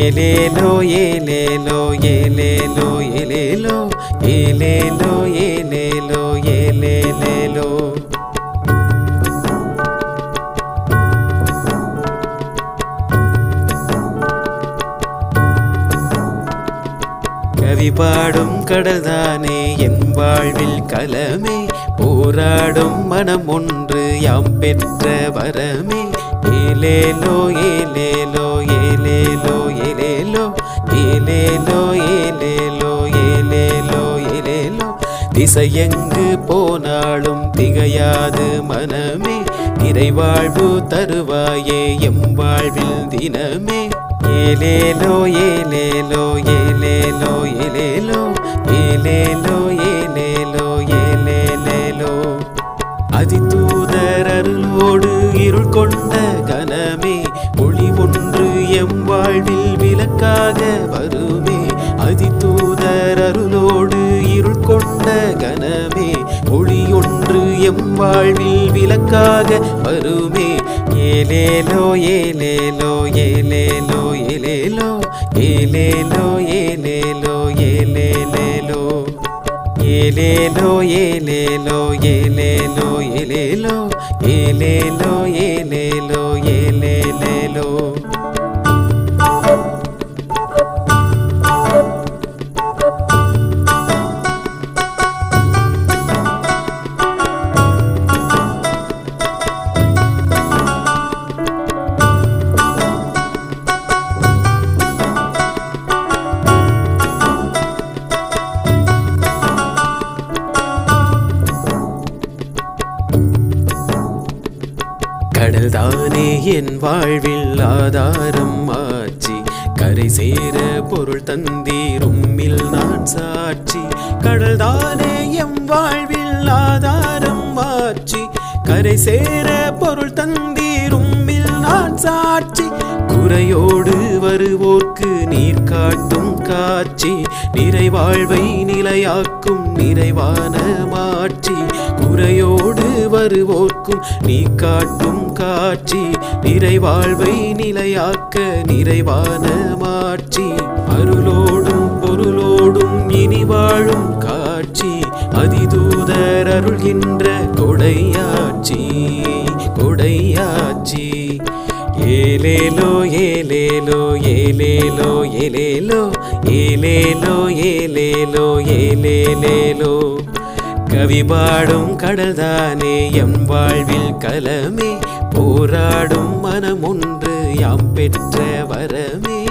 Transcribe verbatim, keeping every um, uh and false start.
ஏலேலோ ஏலேலோ ஏலேலோ ஏலேலோ ஏலேலோ ஏலேலோ ஏலேலேலோ. கவி பாடும் கடல்தானே என் வாழ்வில் கலமே, போராடும் மனம் ஒன்று யாம் பெற்ற வரமே. ஏலேலோ ஏலேலோ ஏலேலோ ஏலேலோ ஏலேலோ ஏலேலோ ஏலேலோ ஏலேலோ. திசையெங்கு போனாலும் திகையாது மனமே, நிறைவாழ்வு தருவாயே எம் வாழ்வில் தினமே. ஏலேலோ ஏலேலோ ஏலேலோ ஏலேலோ ஏலேலோ ஏலேலோ ஏலேலேலோ. அதிதூதர் அருளோடு இருள் கொண்ட கனமே, ஒளி ஒன்று எம் வாழ்வில் விளக்காக வருமே. அதிதூதர் அருளோடு இருள் கொண்ட கனமே, ஒளி ஒன்று எம் வாழ்வில் விளக்காக வருமே. ஏலேலோ ஏலேலோ ஏலேலோ ஏலேலோ ஏலேலோ ஏலேலோ ஏலேலேலோ. ஏலேலோ ஏலேலோ ஏலேலோ ஏலேலோ ஏலேலோ ஏலேலோ ஏலேலேலோ. கடல்தானே என் வாழ்வில் ஆதாரம் ஆச்சி, கரை சேர பொருள் தந்தீர் உம்மில் நான் சாட்சி. கடல்தானே எம் வாழ்வில் ஆதாரம் ஆச்சி, கரை சேர பொருள் தந்தீர் உம்மில் நான் சாட்சி. குறையோடு வருவோர்க்கு நீர் காட்டும் காட்சி, நிறைவாழ்வை நிலையாக்கும் நிறைவான மாட்சி. குறையோடு வருவோர்க்கும் நீ காட்டும் காட்சி, நிறைவாழ்வை நிலையாக்க நிறைவான மாட்சி. அருளோடும் பொருளோடும் இனி வாழும் காட்சி, அதிதூதர் அருள்கின்ற கொடையாட்சி கொடையாட்சி. ஏலேலோ ஏலேலோ ஏலேலோ ஏலேலோ ஏலேலோ ஏலேலோ ஏலேலேலோ. கவி பாடும் கடல்தானே எம் வாழ்வில் கலமே, போராடும் மனம் ஒன்று யாம் பெற்ற வரமே.